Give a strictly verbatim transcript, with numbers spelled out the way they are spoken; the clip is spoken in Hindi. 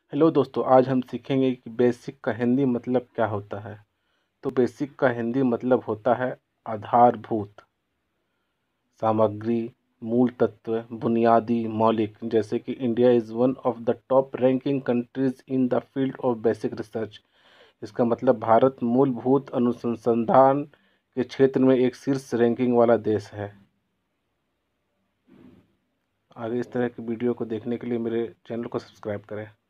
हेलो दोस्तों, आज हम सीखेंगे कि बेसिक का हिंदी मतलब क्या होता है। तो बेसिक का हिंदी मतलब होता है आधारभूत, सामग्री, मूल तत्व, बुनियादी, मौलिक। जैसे कि India is one of the top ranking countries in the field of basic research. इसका मतलब भारत मूलभूत अनुसंधान के क्षेत्र में एक शीर्ष रैंकिंग वाला देश है। आगे इस तरह की वीडियो को देखने के लिए मेरे चैनल को सब्सक्राइब करें।